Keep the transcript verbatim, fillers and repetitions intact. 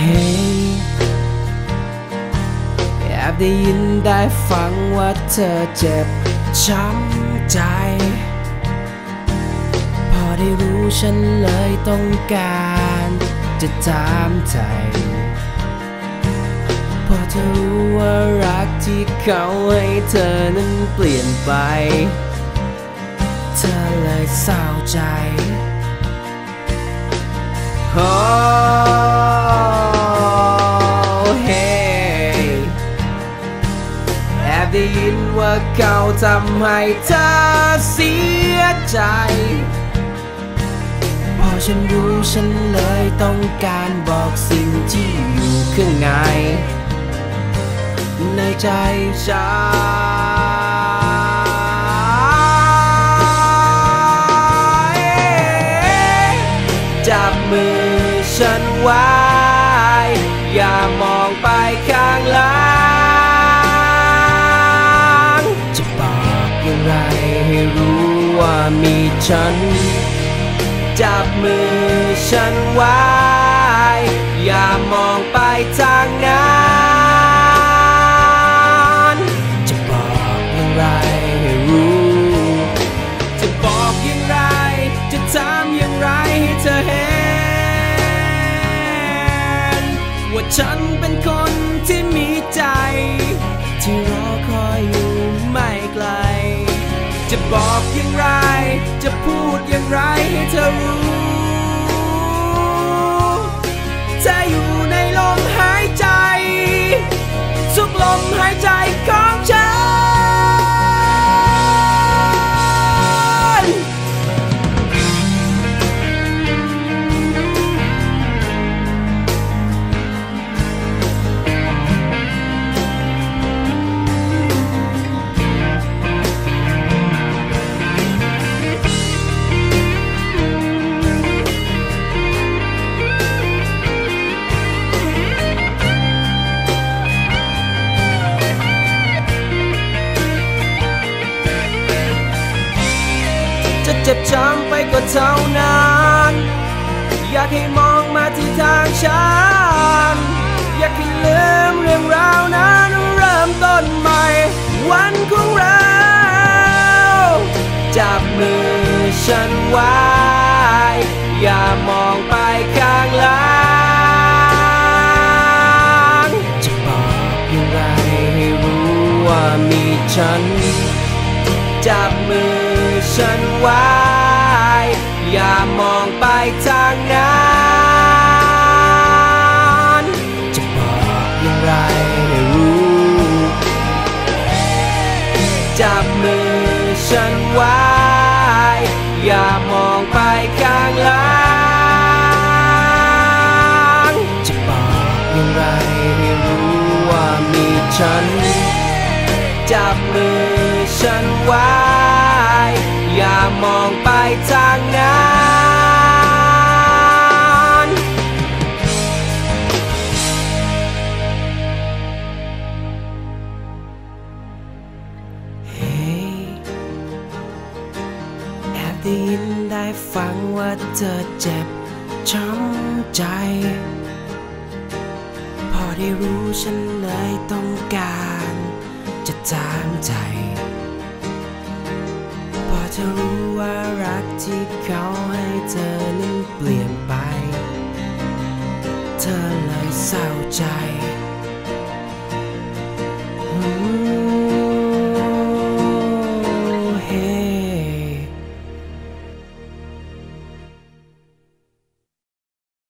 Hey แอบได้ยินได้ฟังว่าเธอเจ็บช้ำใจพอได้รู้ฉันเลยต้องการจะถามใจพอเธอรู้ว่ารักที่เขาให้เธอนั้นเปลี่ยนไปเธอเลยเศร้าใจโอ้เฮ้แอบได้ยินว่าเขาทำให้เธอเสียใจพอฉันรู้ฉันเลยต้องการบอกสิ่งที่อยู่ข้างในในใจฉันจับมือฉันไว้อย่ามองไปข้างหลังจะบอกอย่างไรให้รู้ว่ามีฉันจับมือฉันไว้อย่ามองไปทางนั้นจะบอกอย่างไรให้รู้จะบอกอย่างไรจะทำอย่างไรให้เธอเห็นว่าฉันเป็นคนที่มีใจที่รอคอยอยู่ไม่ไกลจะบอกอย่างไรจะพูดอย่างไรให้เธอรู้เธออยู่ในลมหายใจทุกลมหายใจของฉันจะเจ็บช้ำไปก็เท่านั้นอยากให้มองมาที่ทางฉันอยากให้ลืมเรื่องราวนั้นเริ่มต้นใหม่วันของเราจับมือฉันไว้อย่ามองไปข้างหลังจะบอกอย่างไรให้รู้ว่ามีฉันจับมือฉันไว้อย่ามองไปทางนั้นจะบอกอย่างไรให้รู้จับมือฉันไว้อย่ามองไปข้างหลังจะบอกอย่างไรให้รู้ว่ามีฉันจับมือฉันไว้อย่ามองไปทางนั้นเฮ้แอบได้ยินได้ฟังว่าเธอเจ็บช้ำใจพอได้รู้ฉันเลยต้องการจะถามใจพอเธอรู้ว่ารักที่เขาให้เธอนั้นเปลี่ยนไปเธอเลยเศร้าใจ